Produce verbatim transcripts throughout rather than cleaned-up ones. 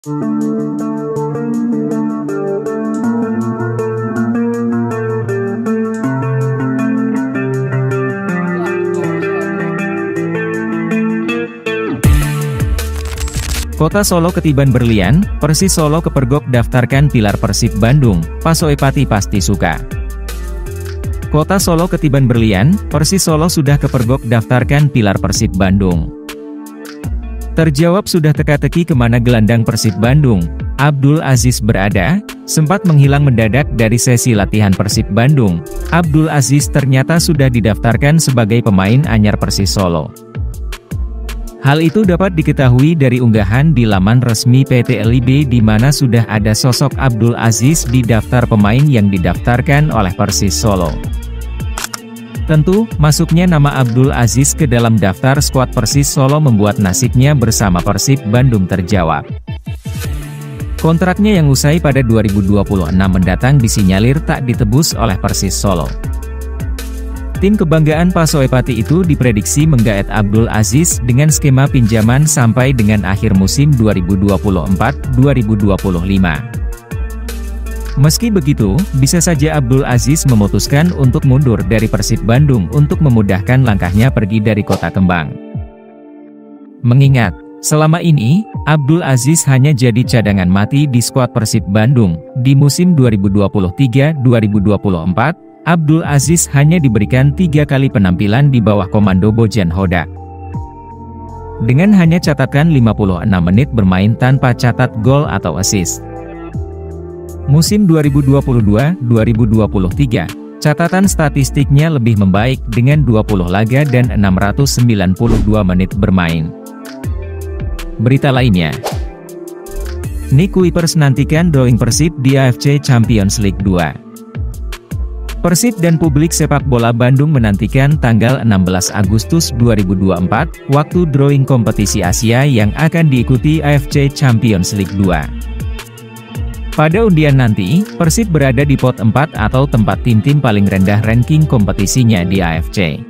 Kota Solo ketiban berlian, Persis Solo kepergok daftarkan pilar Persib Bandung, Pak Soepati pasti suka. Kota Solo ketiban berlian, Persis Solo sudah kepergok daftarkan pilar Persib Bandung. Terjawab sudah teka-teki kemana gelandang Persib Bandung, Abdul Aziz berada, sempat menghilang mendadak dari sesi latihan Persib Bandung. Abdul Aziz ternyata sudah didaftarkan sebagai pemain anyar Persis Solo. Hal itu dapat diketahui dari unggahan di laman resmi P T L I B di mana sudah ada sosok Abdul Aziz di daftar pemain yang didaftarkan oleh Persis Solo. Tentu, masuknya nama Abdul Aziz ke dalam daftar skuad Persis Solo membuat nasibnya bersama Persib Bandung terjawab. Kontraknya yang usai pada dua ribu dua puluh enam mendatang disinyalir tak ditebus oleh Persis Solo. Tim kebanggaan Pak Soepati itu diprediksi menggaet Abdul Aziz dengan skema pinjaman sampai dengan akhir musim dua ribu dua puluh empat dua ribu dua puluh lima. Meski begitu, bisa saja Abdul Aziz memutuskan untuk mundur dari Persib Bandung untuk memudahkan langkahnya pergi dari Kota Kembang. Mengingat, selama ini, Abdul Aziz hanya jadi cadangan mati di skuad Persib Bandung, di musim dua ribu dua puluh tiga dua ribu dua puluh empat, Abdul Aziz hanya diberikan tiga kali penampilan di bawah komando Bojan Hodak. Dengan hanya catatan lima puluh enam menit bermain tanpa catat gol atau assist. Musim dua ribu dua puluh dua dua ribu dua puluh tiga, catatan statistiknya lebih membaik dengan dua puluh laga dan enam ratus sembilan puluh dua menit bermain. Berita lainnya, Nick Kuipers nantikan drawing Persib di A F C Champions League dua. Persib dan publik sepak bola Bandung menantikan tanggal enam belas Agustus dua ribu dua puluh empat, waktu drawing kompetisi Asia yang akan diikuti A F C Champions League dua. Pada undian nanti, Persib berada di pot empat atau tempat tim-tim paling rendah ranking kompetisinya di A F C.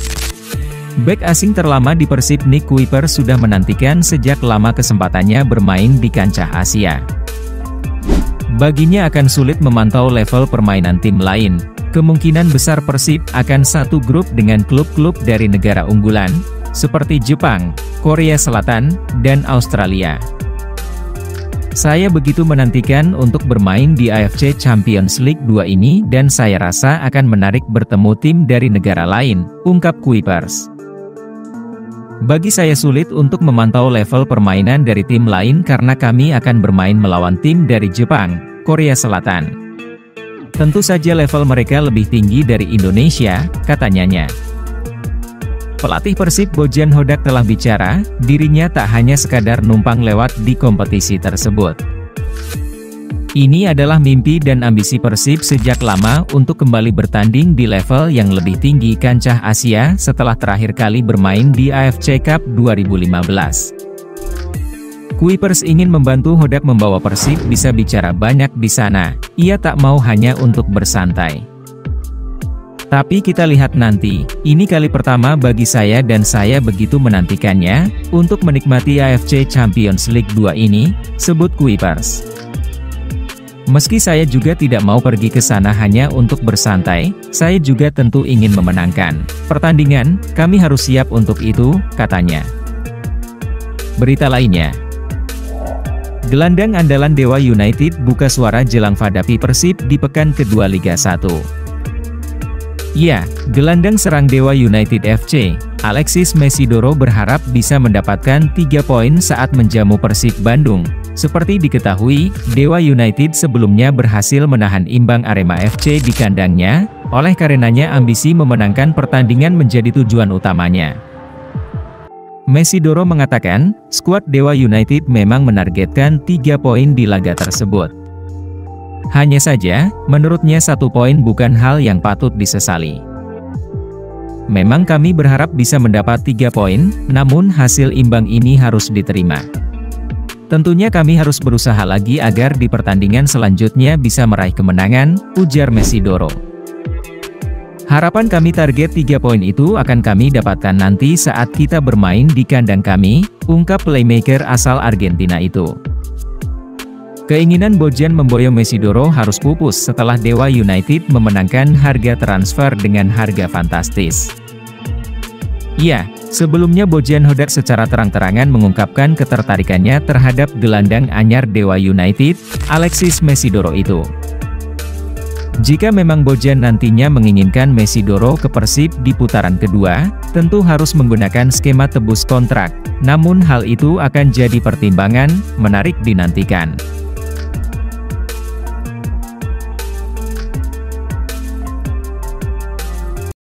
Bek asing terlama di Persib Nick Kuipers sudah menantikan sejak lama kesempatannya bermain di kancah Asia. Baginya akan sulit memantau level permainan tim lain. Kemungkinan besar Persib akan satu grup dengan klub-klub dari negara unggulan, seperti Jepang, Korea Selatan, dan Australia. Saya begitu menantikan untuk bermain di A F C Champions League dua ini dan saya rasa akan menarik bertemu tim dari negara lain, ungkap Kuipers. Bagi saya sulit untuk memantau level permainan dari tim lain karena kami akan bermain melawan tim dari Jepang, Korea Selatan. Tentu saja level mereka lebih tinggi dari Indonesia, katanya. Pelatih Persib Bojan Hodak telah bicara, dirinya tak hanya sekadar numpang lewat di kompetisi tersebut. Ini adalah mimpi dan ambisi Persib sejak lama untuk kembali bertanding di level yang lebih tinggi kancah Asia setelah terakhir kali bermain di A F C Cup dua ribu lima belas. Kuipers ingin membantu Hodak membawa Persib bisa bicara banyak di sana, ia tak mau hanya untuk bersantai. Tapi kita lihat nanti, ini kali pertama bagi saya dan saya begitu menantikannya, untuk menikmati A F C Champions League dua ini, sebut Kuipers. Meski saya juga tidak mau pergi ke sana hanya untuk bersantai, saya juga tentu ingin memenangkan pertandingan, kami harus siap untuk itu, katanya. Berita lainnya, gelandang andalan Dewa United buka suara jelang hadapi Persib di pekan kedua Liga satu. Ya, gelandang serang Dewa United F C, Alexis Mesidoro berharap bisa mendapatkan tiga poin saat menjamu Persib Bandung. Seperti diketahui, Dewa United sebelumnya berhasil menahan imbang Arema F C di kandangnya, oleh karenanya ambisi memenangkan pertandingan menjadi tujuan utamanya. Mesidoro mengatakan, skuad Dewa United memang menargetkan tiga poin di laga tersebut. Hanya saja, menurutnya satu poin bukan hal yang patut disesali. Memang kami berharap bisa mendapat tiga poin, namun hasil imbang ini harus diterima. Tentunya kami harus berusaha lagi agar di pertandingan selanjutnya bisa meraih kemenangan, ujar Mesidoro. Harapan kami target tiga poin itu akan kami dapatkan nanti saat kita bermain di kandang kami, ungkap playmaker asal Argentina itu. Keinginan Bojan memboyong Mesidoro harus pupus setelah Dewa United memenangkan harga transfer dengan harga fantastis. Ya, sebelumnya Bojan Hodak secara terang-terangan mengungkapkan ketertarikannya terhadap gelandang anyar Dewa United, Alexis Mesidoro itu. Jika memang Bojan nantinya menginginkan Mesidoro ke Persib di putaran kedua, tentu harus menggunakan skema tebus kontrak, namun hal itu akan jadi pertimbangan, menarik dinantikan.